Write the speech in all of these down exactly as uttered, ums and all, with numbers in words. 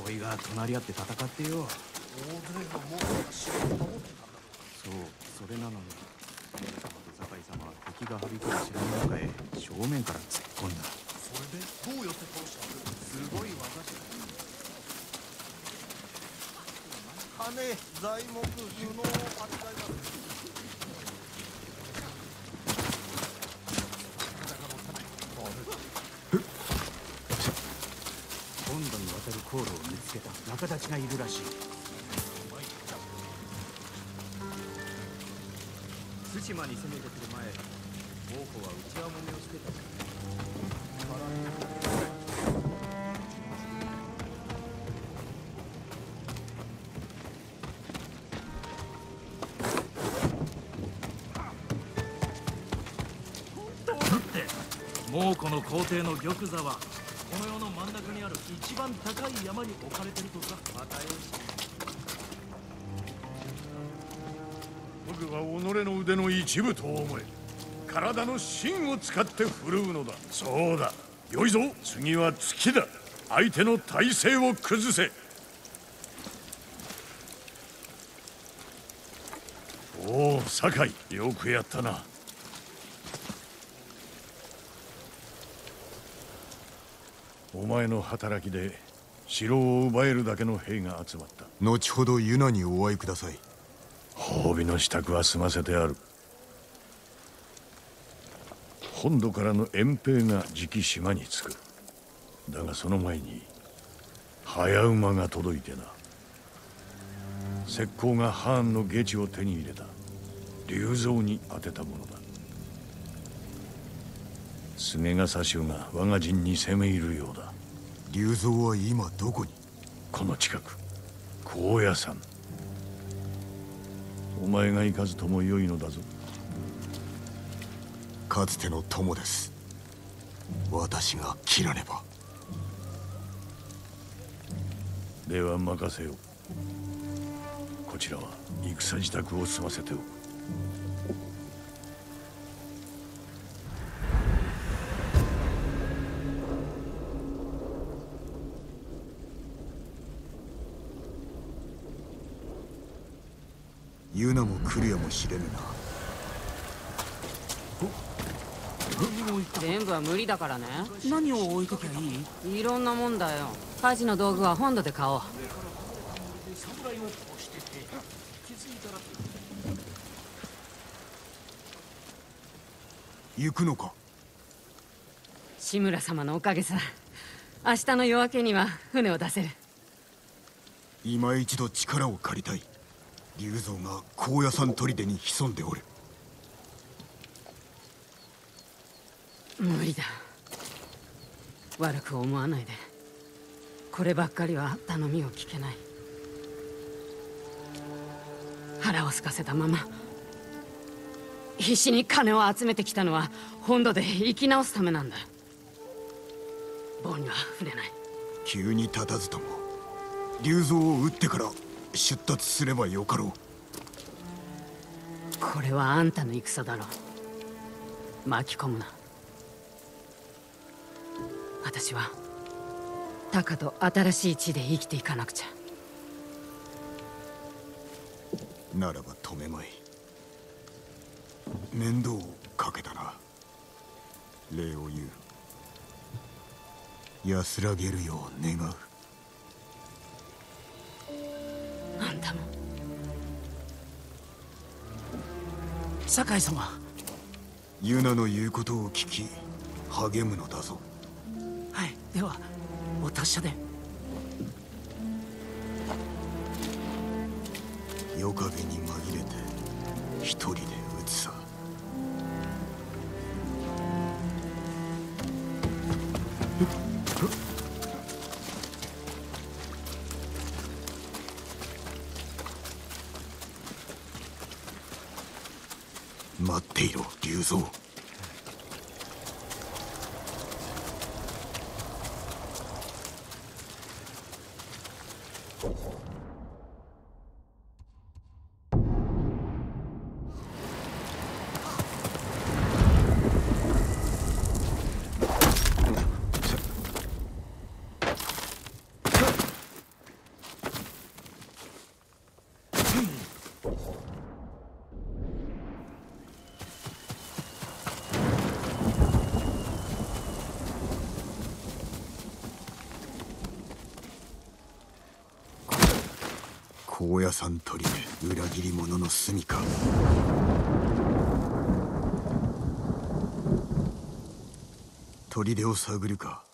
おいが隣り合って戦ってよ。大勢の猛者が城を守ってたんだろう。そう、それなのに三浦様と酒井様は敵がはびこる城の中へ正面から突っ込んだ。それでどうやって倒したの？すごい技じゃん。金、材木、布を扱います。本土に渡る航路を見つけた仲立ちがいるらしい。対馬に攻めてくる前、猛虎は内輪もめをしてた。 猛虎の皇帝の玉座はこの世の真ん中にある一番高い山に置かれてるとさ。またよし。 僕は己の腕の一部と思え。体の芯を使って振るうのだ。そうだ、よいぞ。次は月だ。相手の体勢を崩せ。おお、酒井、よくやったな。お前の働きで城を奪えるだけの兵が集まった。 後ほどユナにお会いください。 褒美の支度は済ませてある。本土からの遠兵がじき島に着く。だがその前に早馬が届いてな。石膏がハーンの下地を手に入れた。龍蔵に当てたものだ。菅ヶ佐州が我が陣に攻め入るようだ。 龍蔵は今どこに？ この近く、高野山。お前が行かずともよいのだぞ。 かつての友です。私が切らねば。 では任せよう。こちらは戦支度を済ませておく。 ユナも来るやもしれぬな。 全部は無理だからね。 何を置いときゃいい？ いろんなもんだよ。火事の道具は本土で買おう。 行くのか？ 志村様のおかげさ。明日の夜明けには船を出せる。 今一度力を借りたい。龍蔵が高野山砦に潜んでおる。 無理だ。悪く思わないで。こればっかりは頼みを聞けない。腹を空かせたまま必死に金を集めてきたのは本土で生き直すためなんだ。棒には触れない。 急に立たずとも龍蔵を撃ってから出立すればよかろう。これはあんたの戦だろう。巻き込むな。私はタカと新しい地で生きていかなくちゃ。 ならば止めまい。面倒をかけたな。礼を言う。安らげるよう願う。 あんたも。 酒井様。 ユナの言うことを聞き励むのだぞ。 はい、ではお達者で。 夜影に紛れて一人で撃つさ。待っていろ、龍蔵。 高野山砦、裏切り者の住みか。砦を探るか。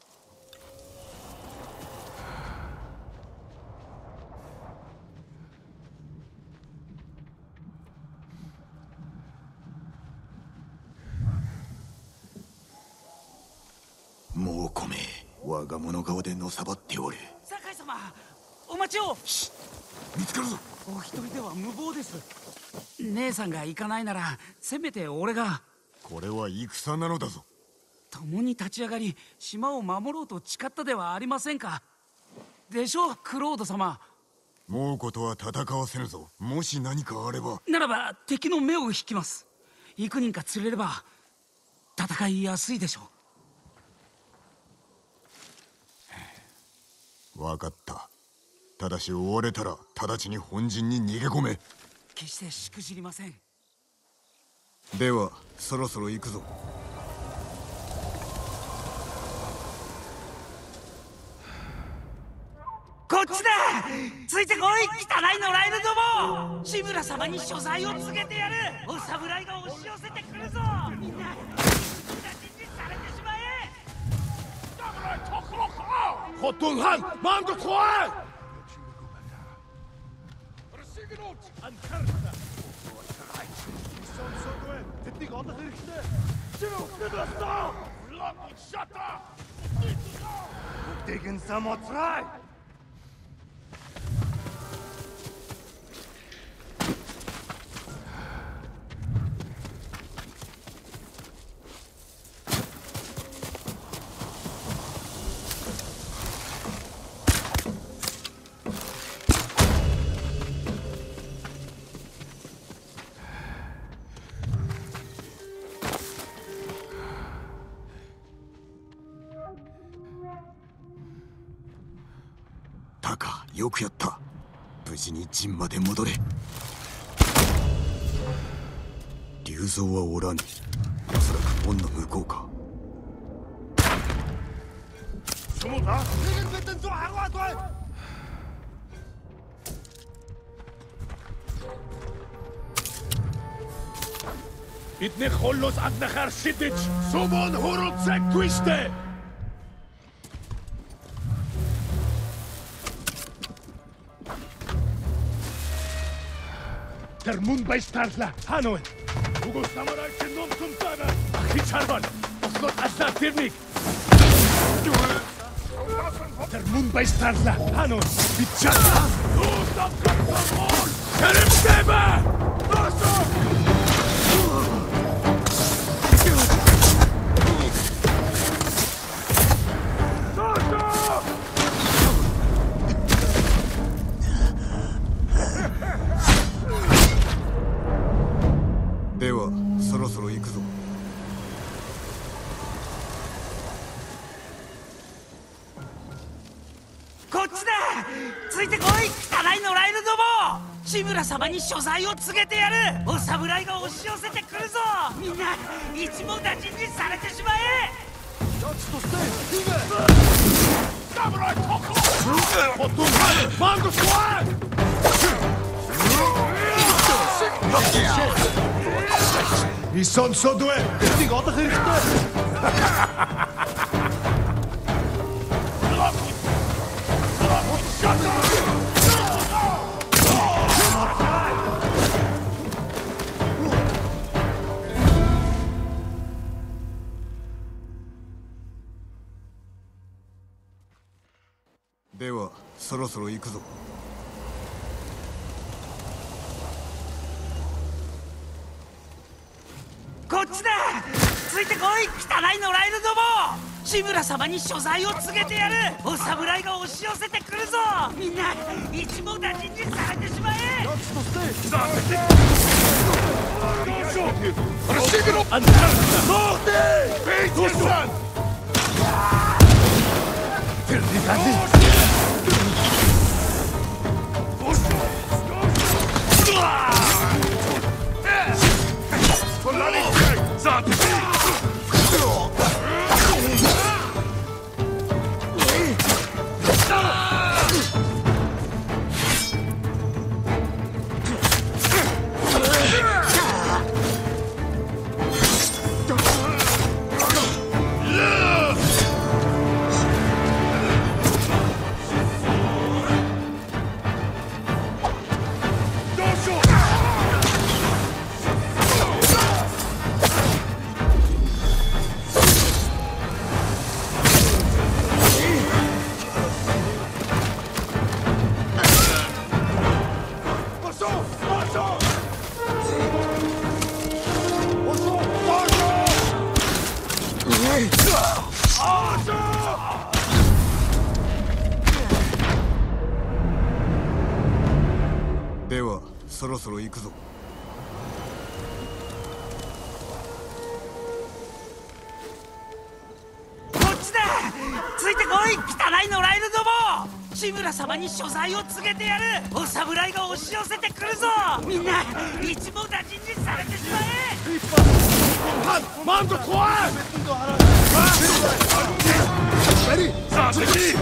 もうこめ、我が物顔でのさばっておる。 酒井様、お待ちを。 見つかるぞ。 お一人では無謀です。姉さんが行かないならせめて俺が。 これは戦なのだぞ。 共に立ち上がり島を守ろうと誓ったではありませんか。でしょう、クロード様。 猛虎とは戦わせぬぞ。もし何かあれば。 ならば敵の目を引きます。幾人か釣れれば戦いやすいでしょう。分かった。ただし追われたら直ちに本陣に逃げ込め。 決してしくじりません。 ではそろそろ行くぞ。 こっちだ。ついてこい、汚い野良犬ども。志村様に所在を告げてやる。お侍が押し寄せてくるぞ。みんな人質されてしまえ。 خودتون من تو توان Tegen Samotrai! タカ、よくやった。無事に陣まで戻れ。龍蔵はおらぬ。おそらく門の向こうか。 Itne خلص از نخر شدیچ سومون هورو تسک تویشته درمون بیسترزله هانوین بگو سامارای که نمتون دانا اخی چربان اصلات اشتر تیرنیک درمون بیسترزله هانوین بیچرزله دوستم کفتمون کریم سیبه دوستم ではそろそろ行くぞ。 こっちだ。ついてこい、汚い野良犬ども。志村様に所在を告げてやる。お侍が押し寄せてくるぞ。みんな一網打尽にされてしまえ。 侍特攻ホットンマンゴスワンIsson så du är det går inte riktigt. Det ではそろそろ行くぞ。 こっちだ。ついてこい、汚い野良犬ども。志村様に所在を告げてやる。お侍が押し寄せてくるぞ。みんな一網打尽にされてしまえ。 そろそろ行くぞ。 こっちだ。ついてこい、汚い野良犬ども。志村様に所在を告げてやる。お侍が押し寄せてくるぞ。みんな一網打尽にされてしまえ。 マント怖い。さあ敵。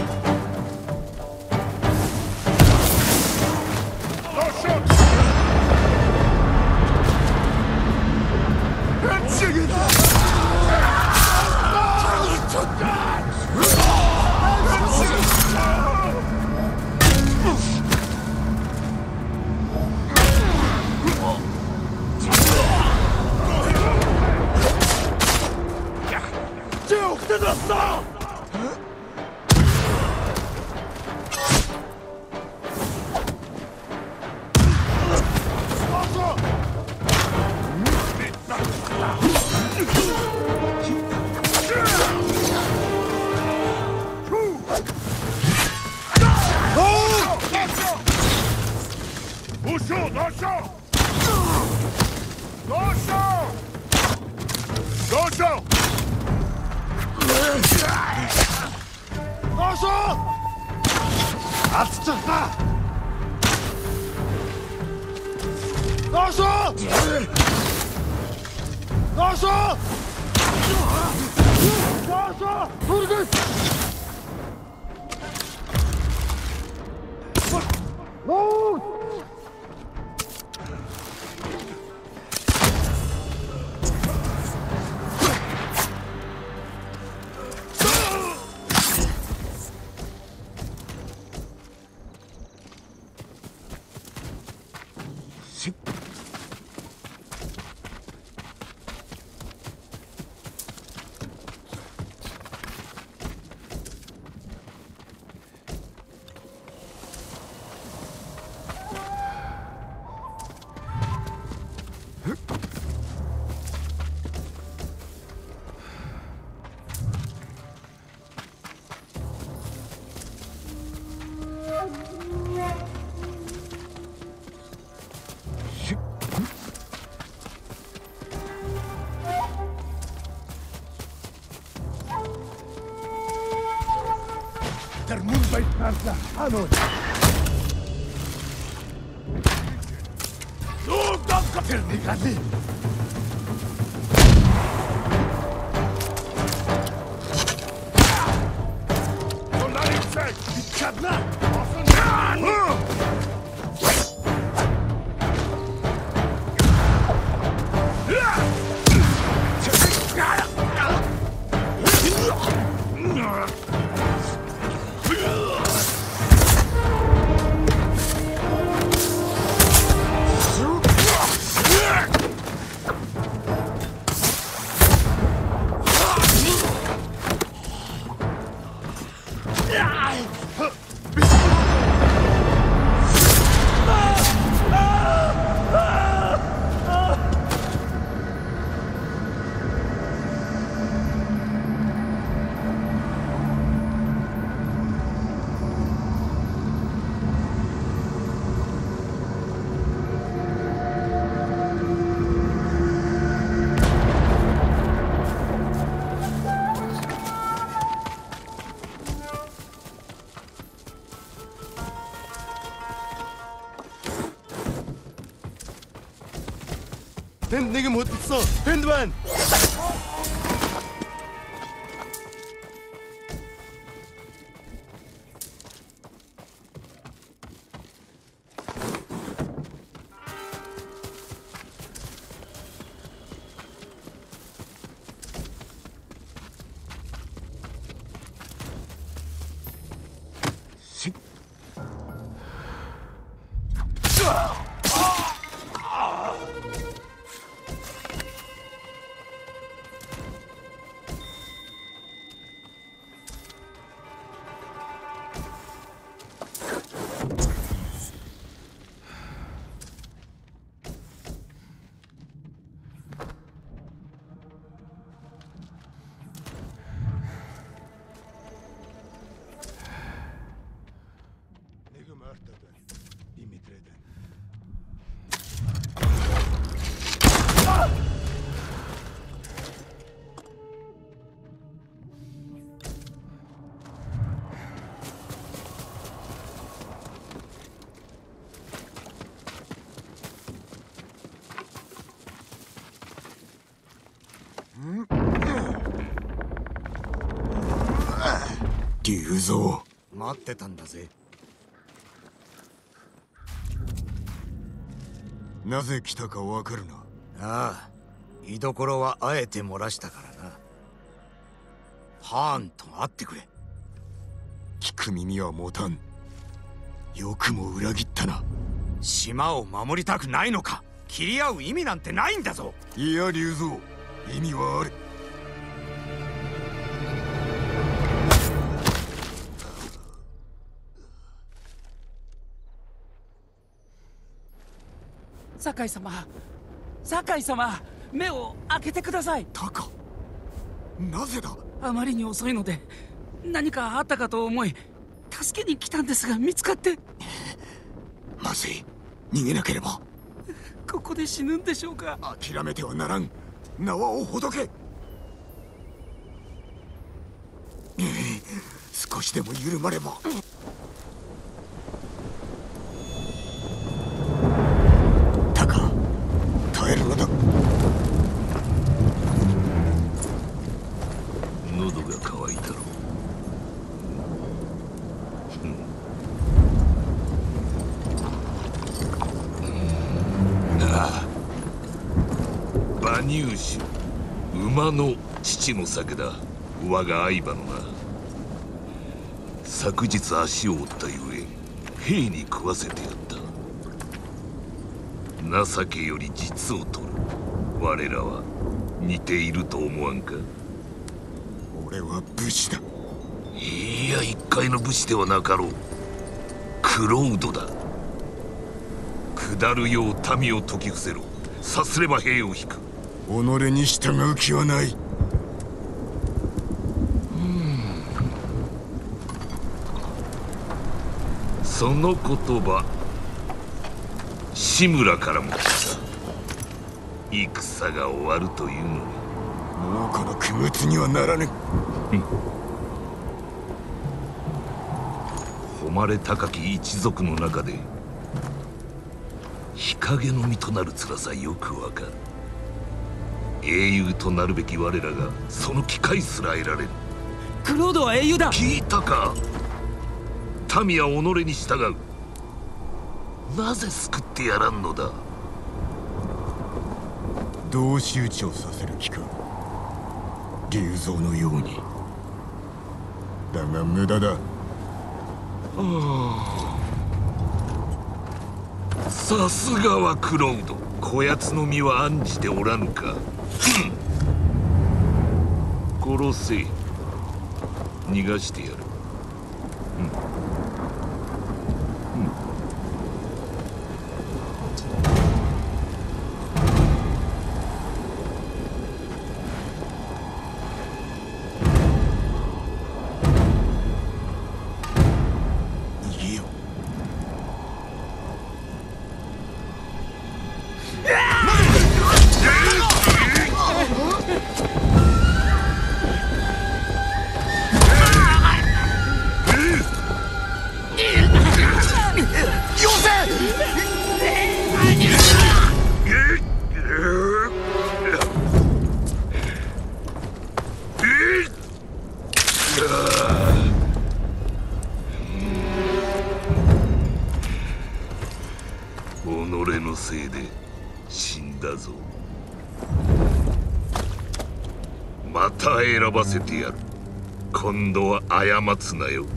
Тэнд нэг юм хөдөлсөн. Тэнд байна. 龍蔵、 待ってたんだぜ。 なぜ来たかわかるな。 ああ、居所はあえて漏らしたからな。ハーンと会ってくれ。 聞く耳は持たん。よくも裏切ったな。 島を守りたくないのか。切り合う意味なんてないんだぞ。 いや龍蔵、意味はある。 酒井様、酒井様、目を開けてください。 タカ、なぜだ。 あまりに遅いので何かあったかと思い助けに来たんですが、見つかって。 まずい、逃げなければ。 ここで死ぬんでしょうか。 諦めてはならん。縄をほどけ。少しでも緩まれば。タカ、耐えるのだ。 喉が渇いたろ。馬乳酒、馬の父の酒だ。我が相場のな。昨日足を折ったゆえ兵に食わせてやった。情けより実を取る。我らは似ていると思わんか。 俺は武士だ。 いや、一介の武士ではなかろう。クロードだ。下るよう民を説き伏せろ。さすれば兵を引く。 己に従う気はない。 その言葉、志村からも来た。戦が終わるというのに。 もうこの供物にはならぬ。 誉れ高き一族の中で日陰の身となる辛さよくわかる。英雄となるべき我らがその機会すら得られる。 クロードは英雄だ。 聞いたか。民は己に従う。なぜ救ってやらんのだ。 同士討ちをさせる気か。龍蔵のように。だが無駄だ。 さすがはクロウド。こやつの身は案じておらぬか。殺せ。逃がしてやる。己のせいで死んだぞ。また選ばせてやる。今度は過つなよ。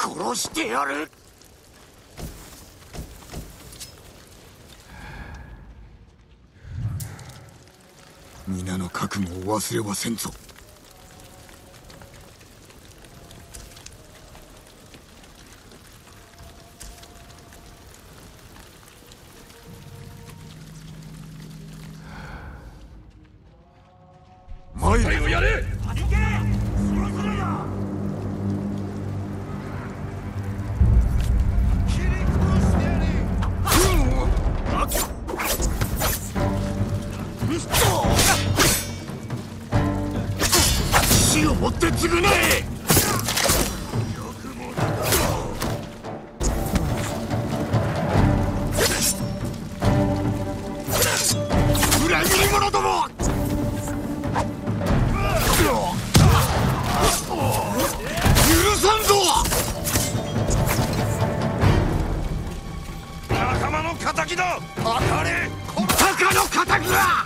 殺してやる。皆の覚悟を忘れはせんぞ。 前をやれ。 死をもって償え。裏切り者ども。許さんぞ。 仲間の仇だ。当たれ。 鷹の仇だ。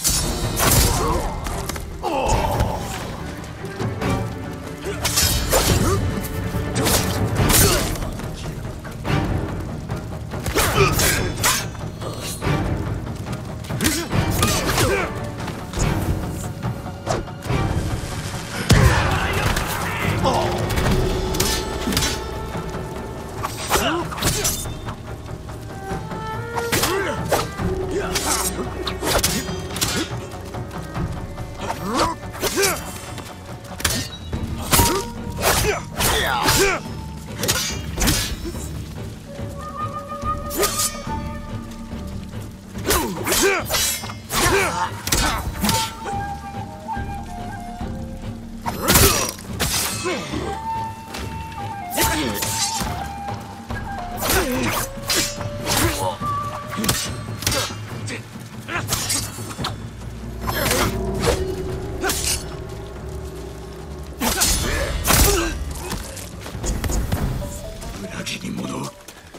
裏切り者。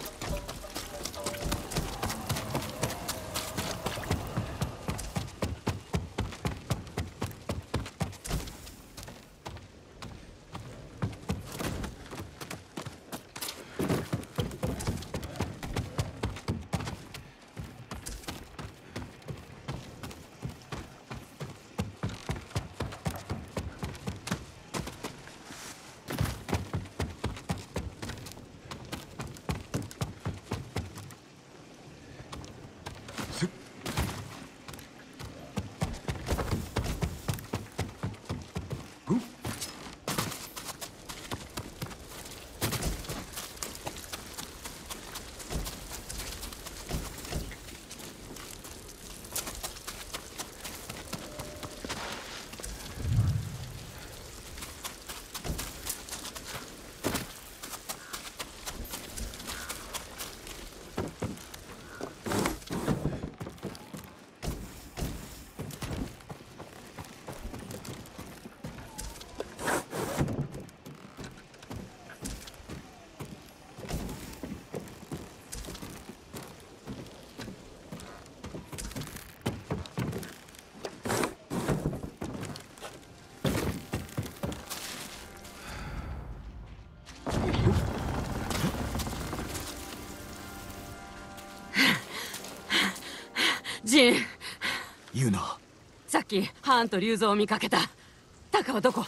ジン、 言うな。 さっきハーンと竜蔵を見かけた。タカはどこ？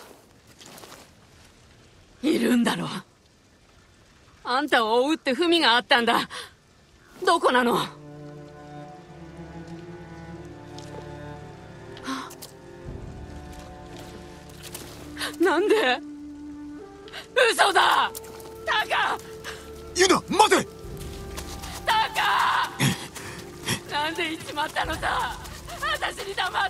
いるんだろう。あんたを追うって文があったんだ。どこなの？なんで？嘘だ！タカ！ ユナ、待て！ タカ！なんで行っちまったのさ。私に黙って。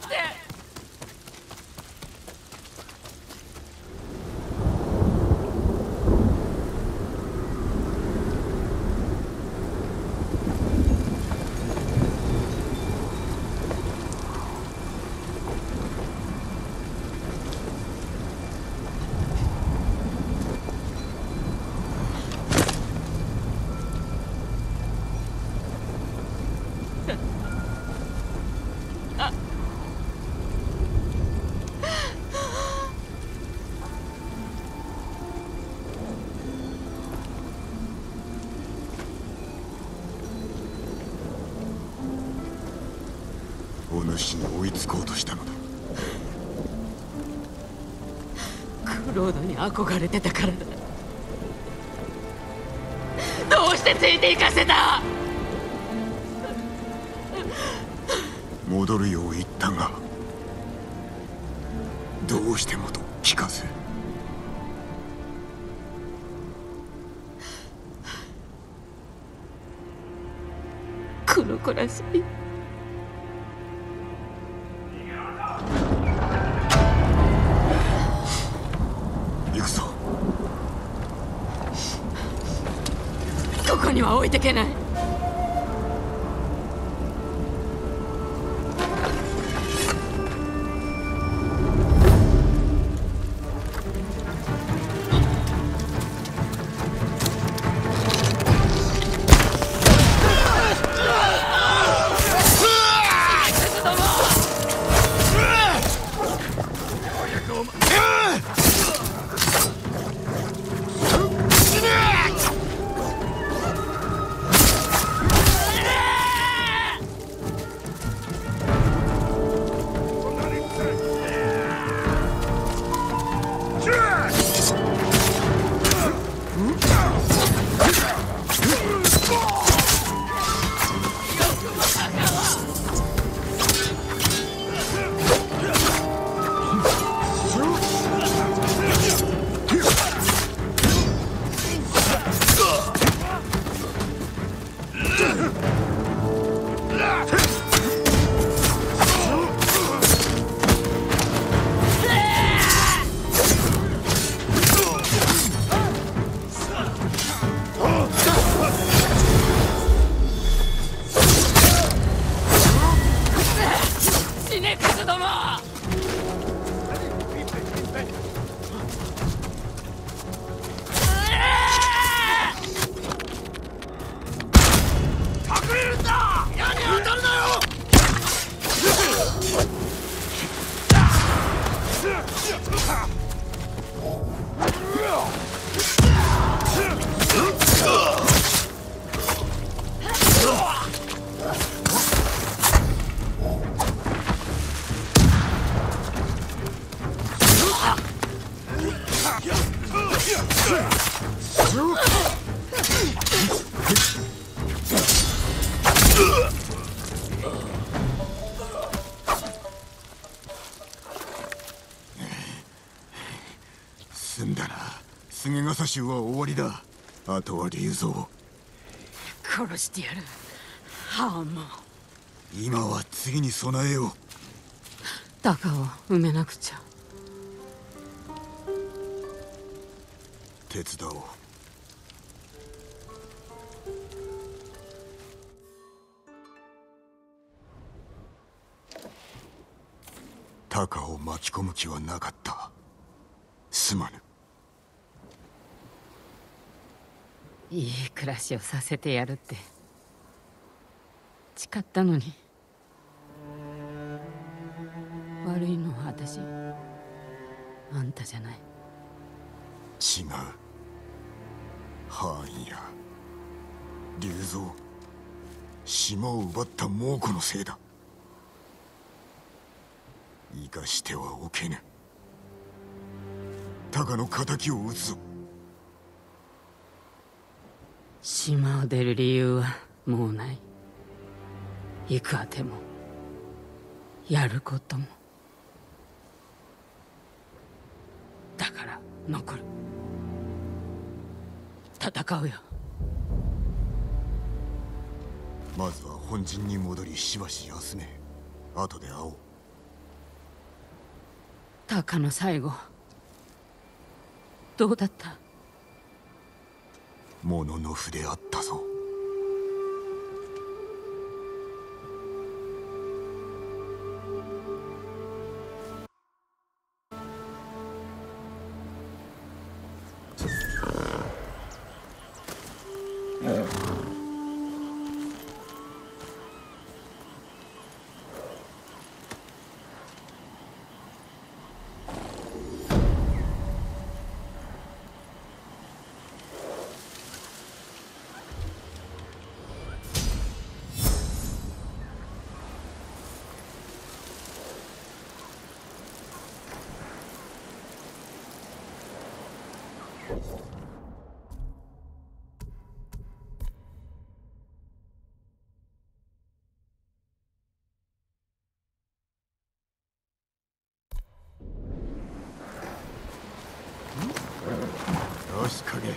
お主に追いつこうとしたのだ。 クロードに憧れてたからだ。どうしてついて行かせた？ 戻るよう言ったが、どうしてもと聞かせ。 この子らしい。 行くぞ。 ここには置いてけない。 済んだな。菅笠衆は終わりだ。あとは龍蔵。 殺してやる。ハーモン。 今は次に備えよう。 鷹を埋めなくちゃ。 手伝おう。鷹を巻き込む気はなかった。すまぬ。 いい暮らしをさせてやるって誓ったのに。悪いのは私、あんたじゃない。 違う。ハーンや龍蔵、島を奪った猛虎のせいだ。生かしてはおけぬ。鷹の敵を討つぞ。 島を出る理由はもうない。行くあてもやることも。だから残る。戦うよ。 まずは本陣に戻りしばし休め。後で会おう。 鷹の最後どうだった？ ものの筆あったぞ。 影。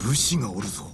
武士がおるぞ。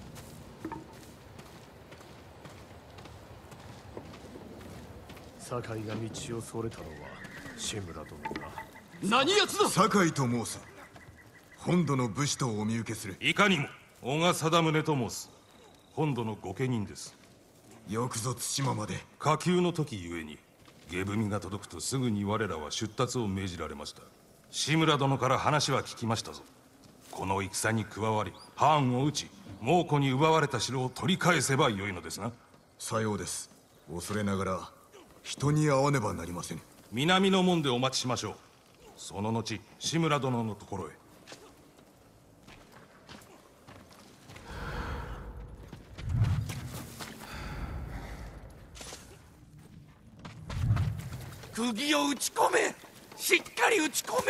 酒井が道をそれたのは志村殿が。 何奴だ。 酒井と申す。本土の武士とお見受けする。 いかにも小賀貞宗と申す。本土の御家人です。 よくぞ対馬まで。 下級の時ゆえに下文が届くとすぐに我らは出立を命じられました。志村殿から話は聞きましたぞ。この戦に加わり藩を討ち猛虎に奪われた城を取り返せばよいのですな。 さようです。恐れながら人に会わねばなりません。 南の門でお待ちしましょう。その後志村殿のところへ。 釘を打ち込め。しっかり打ち込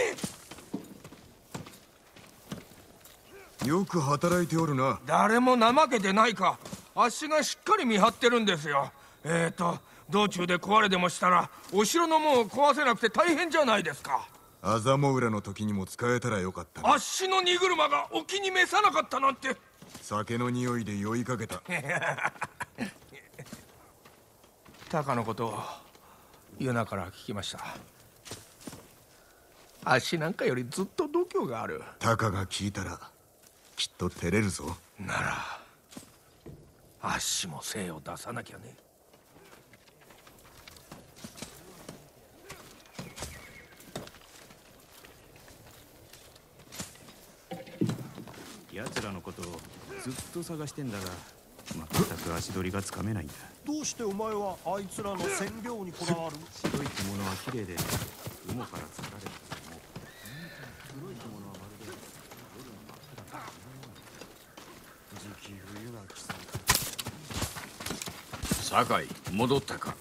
め。 よく働いておるな。 誰も怠けてないか。あっしがしっかり見張ってるんですよ。えーと道中で壊れでもしたらお城の門を壊せなくて大変じゃないですか。 あざも浦の時にも使えたらよかったな。 あっしの荷車がお気に召さなかったなんて。 酒の匂いで酔いかけた。 タカのことを夜中から聞きました。あっしなんかよりずっと度胸がある。 タカが聞いたらきっと照れるぞ。 ならあっしも精を出さなきゃね。 奴らのことをずっと探してんだが全く足取りがつかめないんだ。 どうしてお前はあいつらの染料にこだわる。 白い着物は綺麗で雲から作られたと思う。黒い着物はまるで夜の真っ暗な時期冬が来そう。 酒井戻ったか。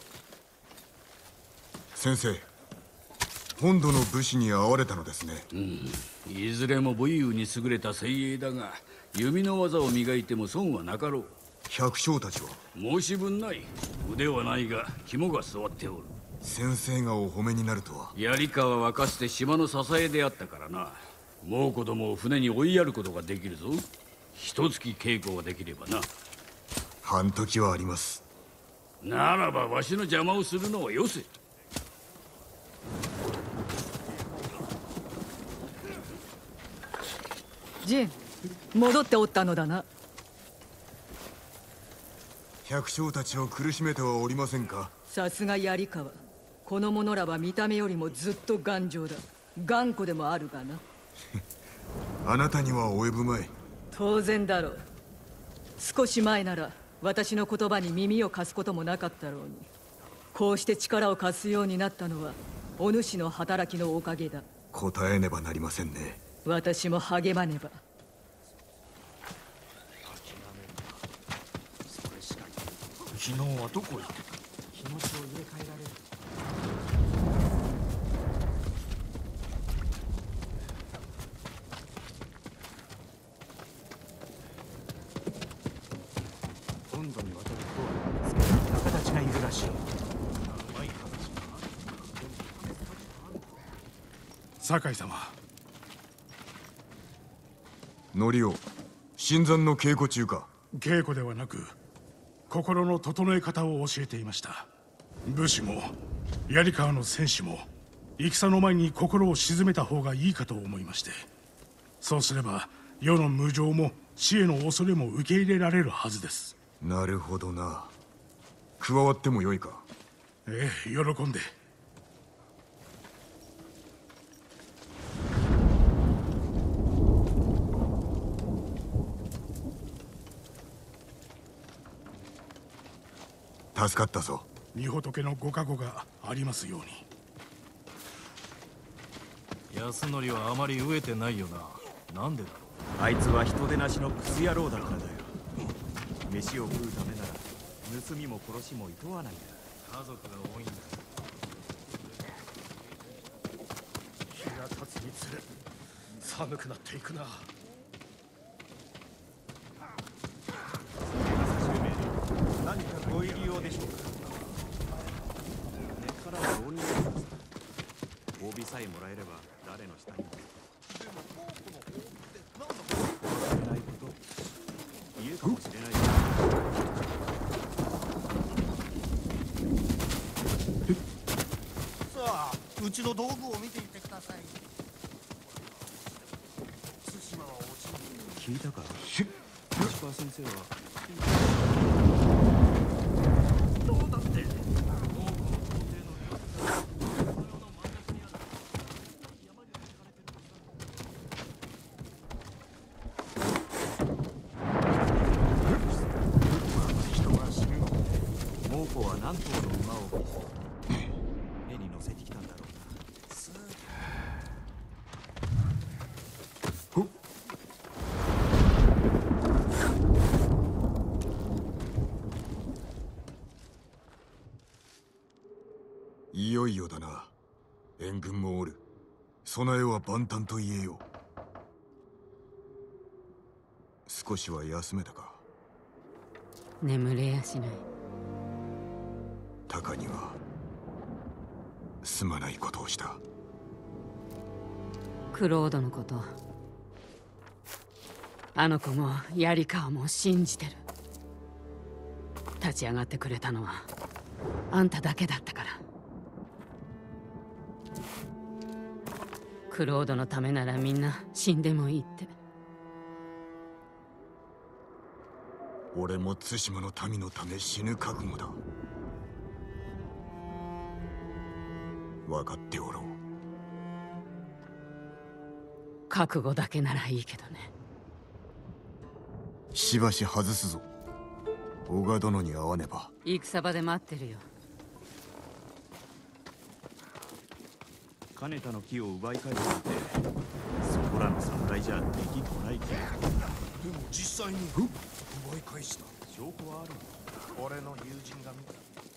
先生、本土の武士に会われたのですね。 うん、いずれも武勇に優れた精鋭だが弓の技を磨いても損はなかろう。 百姓たちは申し分ない。腕はないが肝が据わっておる。 先生がお褒めになるとは。 槍川はかつて島の支えであったからな。猛虎どもを船に追いやることができるぞ。一月稽古ができればな。 半時はあります。 ならばわしの邪魔をするのはよせ。 ジン、戻っておったのだな。 百姓たちを苦しめてはおりませんか。 さすが槍川。この者らは見た目よりもずっと頑丈だ。頑固でもあるがな。 あなたには及ぶまい。 当然だろう。少し前なら私の言葉に耳を貸すこともなかったろうに。こうして力を貸すようになったのはお主の働きのおかげだ。 答えねばなりませんね。 私も励まねば。 昨日はどこへ行ってた。 気持ちを入れ替えられる。本土に渡ると仲立ちがいるらしい。 酒井様。 ノリオ、新参の稽古中か。 稽古ではなく心の整え方を教えていました。武士も槍川の戦士も戦の前に心を静めた方がいいかと思いまして。そうすれば世の無常も死への恐れも受け入れられるはずです。 なるほどな。加わってもよいか。 ええ、喜んで。 助かったぞ。 御仏のご加護がありますように。 安則はあまり飢えてないよな。なんでだろう。あいつは人手なしのクズ野郎だからだよ。飯を食うためなら盗みも殺しも厭わないんだ。 家族が多いんだ。 日が経つにつれ寒くなっていくな。 何かご入り用でしょうか。根っからは浪人です。褒美さえもらえれば誰の下にも。でももうこの褒美って何だ。 かもしれない。 さあ、うちの道具を見ていてください。対馬は落ちる。 聞いたか？石川先生はどうだって。 何頭の馬を絵に乗せてきたんだろうな。いよいよだな。援軍もおる。備えは万端と言えよう。少しは休めたか？ 眠れやしない。 タカにはすまないことをした。 クロードのこと、あの子も槍川も信じてる。立ち上がってくれたのはあんただけだったから。クロードのためならみんな死んでもいいって。 俺も対馬の民のため死ぬ覚悟だ。分かっておろう。 覚悟だけならいいけどね。 しばし外すぞ。小賀殿に会わねば。 戦場で待ってるよ。 金田の木を奪い返すなんて、そこらの侍じゃできっこないけど。でも実際に奪い返した証拠はあるんだ。 俺の友人が見た。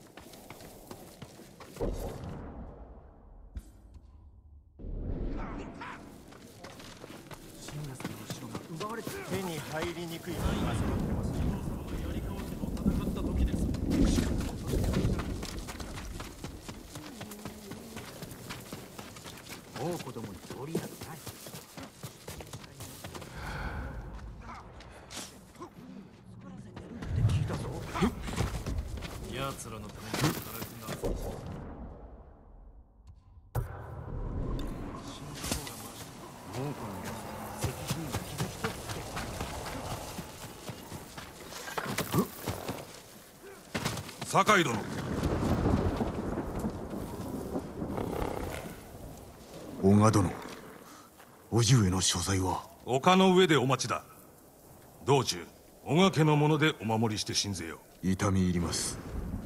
志村さんの城が奪われて手に入りにくいものが揃ってます。 やりかわせと戦った時です。 もう子供に道理などない。って聞いたぞ。 奴らのために働くな。 もうこのやつ、石碑に傷一つつけた。酒井殿。 小賀殿、叔父上の所在は？ 丘の上でお待ちだ。道中小賀家のものでお守りして信ぜよ。 痛み入ります。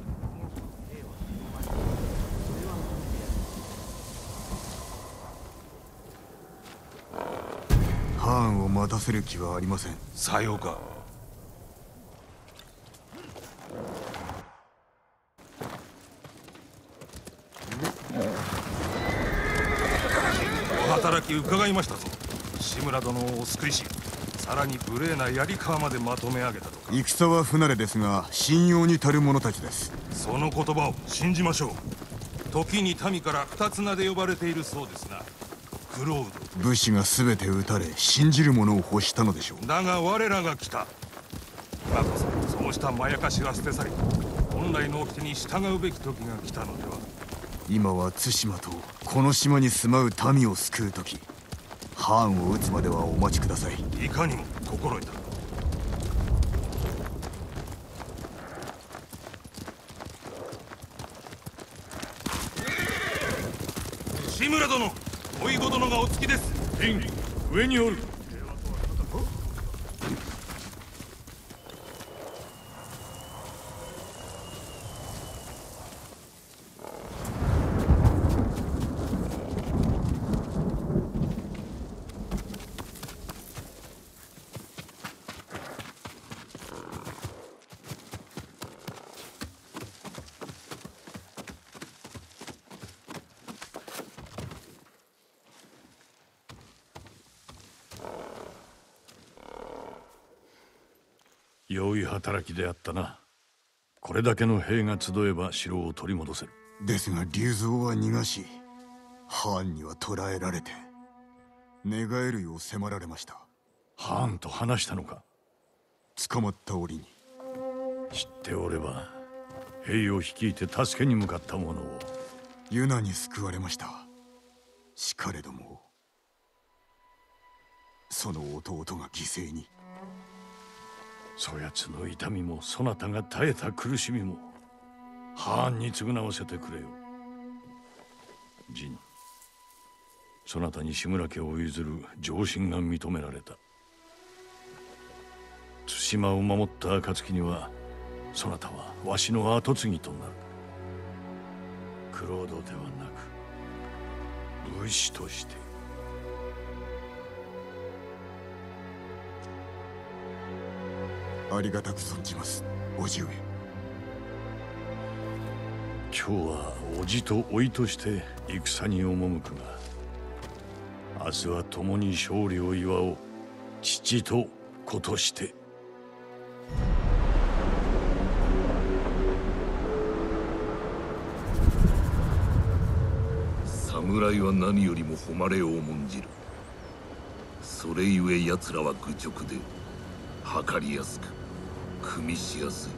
ハーンを待たせる気はありません。 さようか。お働き伺いましたぞ。志村殿をお救いし、さらに無礼な槍川までまとめ上げたとか。 戦は不慣れですが信用に足る者たちです。 その言葉を信じましょう。時に民から二つ名で呼ばれているそうですな。クロード。 武士が全て撃たれ信じる者を欲したのでしょう。 だが我らが来た。今こそそうしたまやかしは捨て去り、本来の掟に従うべき時が来たのでは。 今は対馬とこの島に住まう民を救う時。ハーンを撃つまではお待ちください。 いかにも心得た。志村殿、おいご殿がお着きです。 リン、上におる。 良い働きであったな。これだけの兵が集えば城を取り戻せる。 ですが竜蔵は逃がし、ハーンには捕らえられて寝返るよう迫られました。 ハーンと話したのか？ 捕まった折に。 知っておれば兵を率いて助けに向かった者を。 ユナに救われました。しかれどもその弟が犠牲に。 そやつの痛みもそなたが耐えた苦しみもハーンに償わせてくれよ。ジン、そなたに志村家を譲る上申が認められた。対馬を守った暁にはそなたはわしの跡継ぎとなる。クロードではなく武士として。 ありがたく存じます、叔父上。 今日は叔父と甥として戦に赴くが、明日は共に勝利を祝おう、父と子として。 侍は何よりも誉れを重んじる。それゆえ奴らは愚直で測りやすく組みしやすい。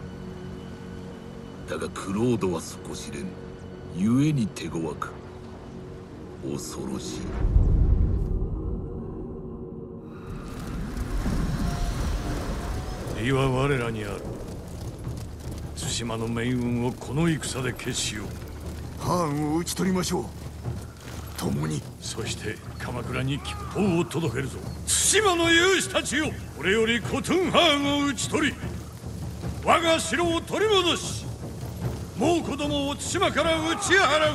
だがクロードは底知れぬ、ゆえに手強く恐ろしい。 利は我らにある。対馬の命運をこの戦で決しよう。 ハーンを討ち取りましょう、共に。 そして鎌倉に吉報を届けるぞ。対馬の勇士たちよ、これよりコトゥンハーンを討ち取り我が城を取り戻し、猛虎どもを対馬から打ち払う。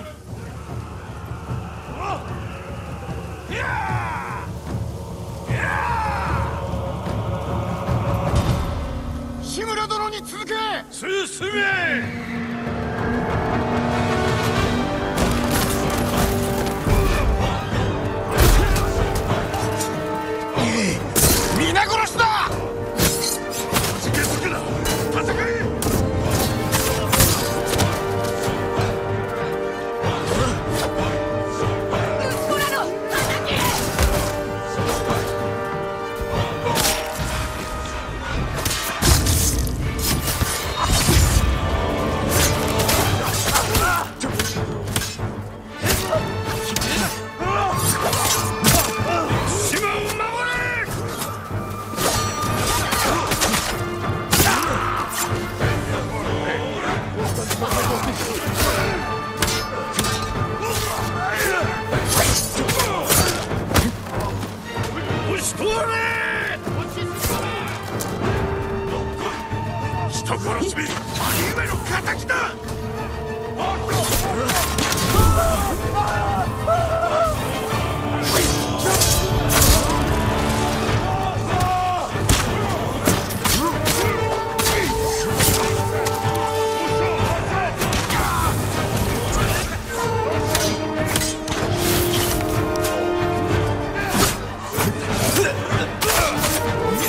志村殿に続け。 進め。 皆殺しだ。 つけつけだ。戦え。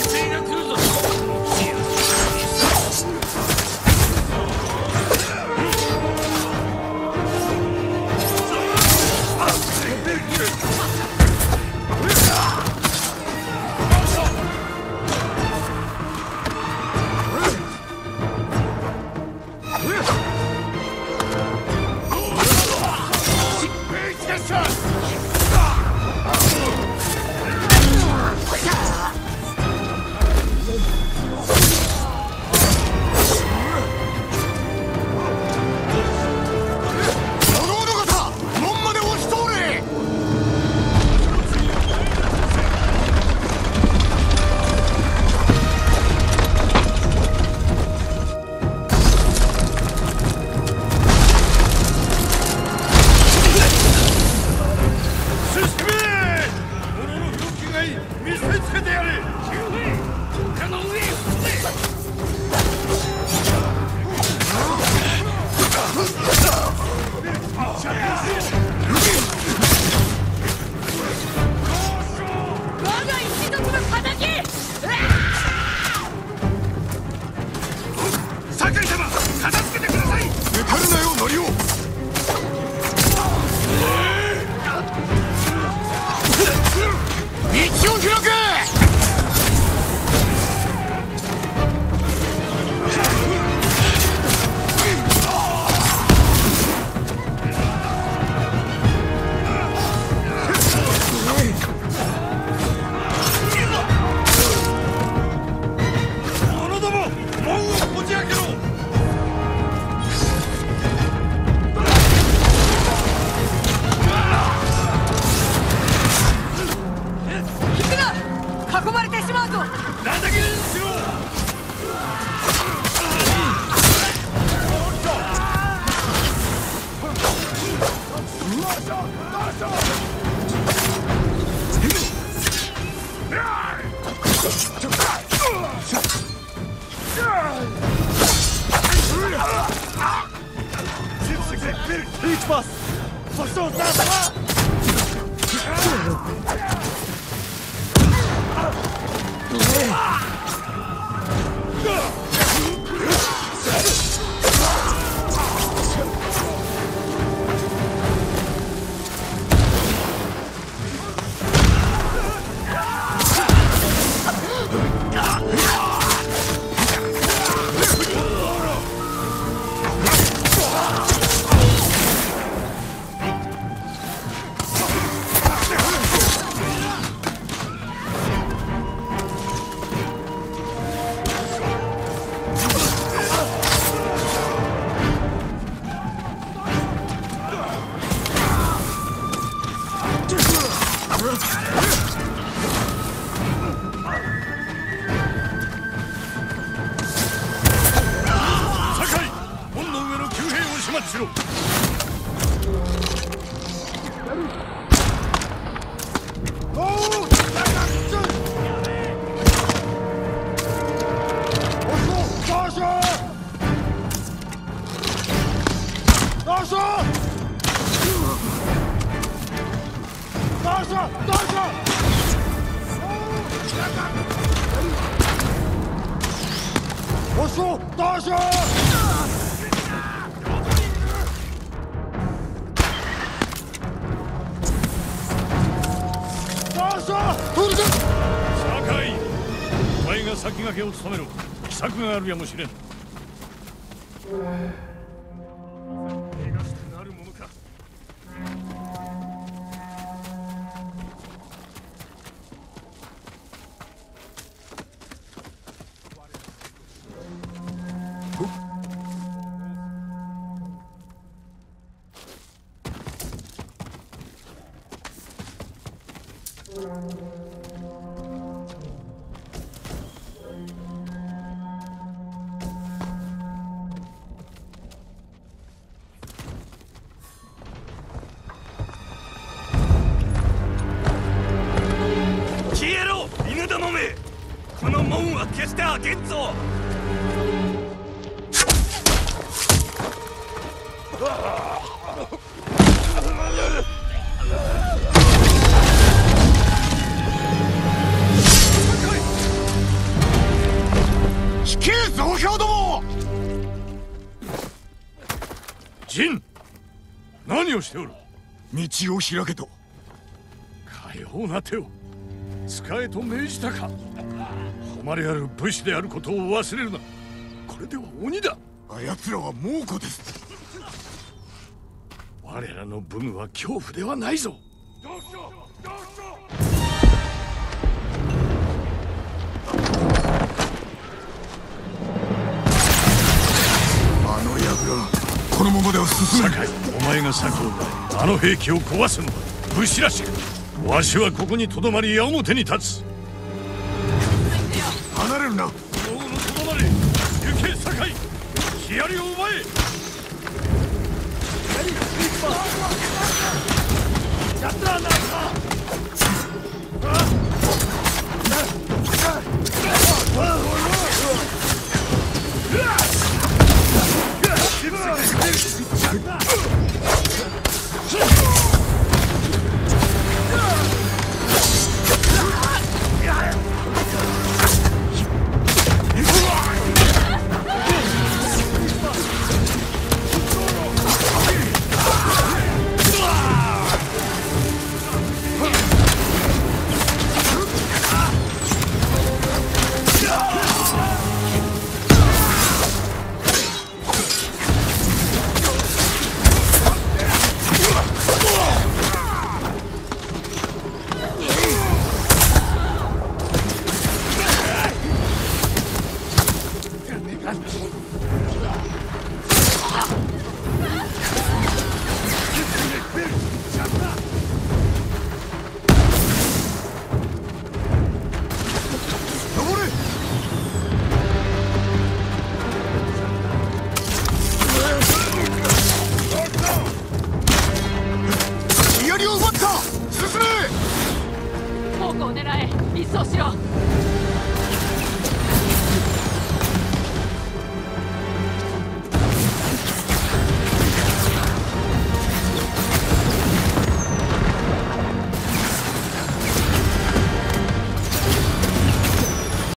うしまうぞ。 なんだけにしろ。 Reach pass! Passou, tá, tá!あるやもしれん。しておる。 道を開けと。 かような手を使えと命じたか。誉れある武士であることを忘れるな。これでは鬼だ。 あやつらは猛虎です。 我らの武具は恐怖ではないぞ。 あの櫓このままでは進めない。 お前が先をあの兵器を壊すのだ。武士らしく。わしはここにとどまり矢面に立つ。 離れるな。 王のとどまれ。行け酒井。ヒヤリを奪え。やったな。